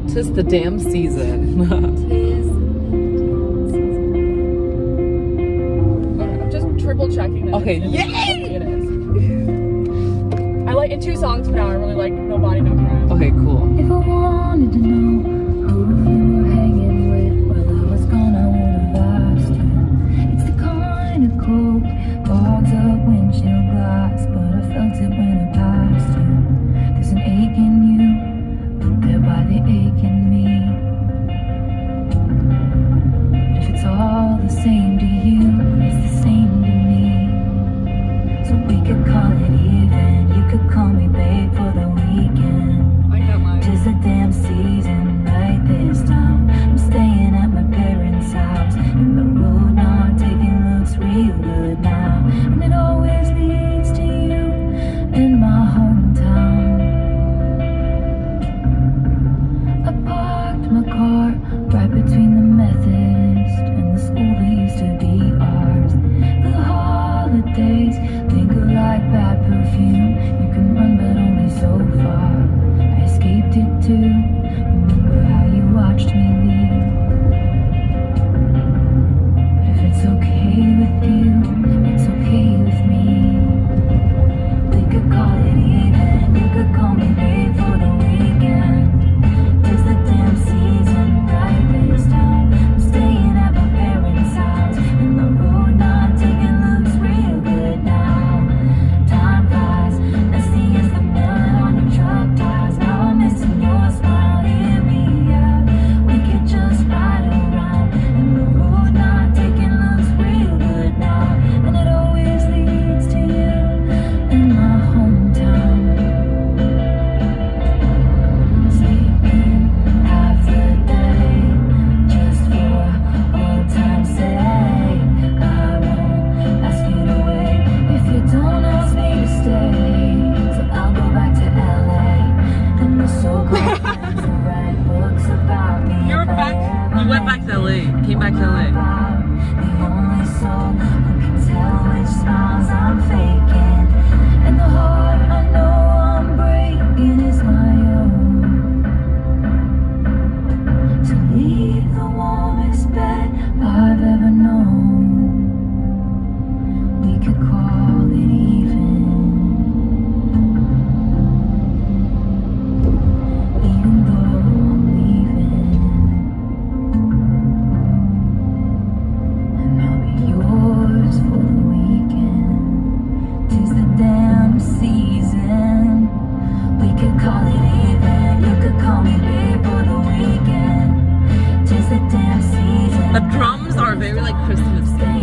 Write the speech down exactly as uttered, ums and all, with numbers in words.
'Tis the damn season. I'm just triple checking that. Okay, it's, yay! It is. I like in two songs from now. I really like Nobody No Crime. Okay, cool. If I wanted to know who you were hanging with while I was gone, I would have asked you. It's the kind of coke bogs up windshield glass, but I felt it when I passed you. There's an ache in you, put there by the ache in me. But if it's all the same to you, it's the same to me. So we could call it even. You could call me babe for the weekend. I got mine. 'Tis the damn season right this time. I'm staying at my parents' house, and the road not taking looks real good now. And it always leads to you in my hometown. I parked my car right between the Methodist and the school that used to be ours. The holidays linger like bad perfume. You can run but only so far. I escaped it too. Remember how you watched me leave. But if it's okay with you, it's okay with me. We could call it even. You could call me babe for the weekend. 'Tis the damn season right this time. I'm staying at my parents' house, and the road not taking looks real good now. Time flies, nasty as the mud on your truck tires. Now I'm missing your smile, hear me out. We could just ride around, and the road not taking looks real good now. And it always leads to you in my hometown. Sleeping half the day, just for old time's sake. I won't ask you to wait if you don't ask me to stay. So I'll go back to L A, and the so-called friends will write books about me. You were back. You went back to L A. Came back to L A. The only soul who can tell which smiles I'm faking, and the heart I know I'm breaking is my own. To leave the warmest bed I've ever known. We could call it even. Even though I'm leaving, and I'll be yours for the weekend. 'Tis the damn season. We could call it even. You could call me babe for the weekend. 'Tis the damn season. The drums are very like Christmas.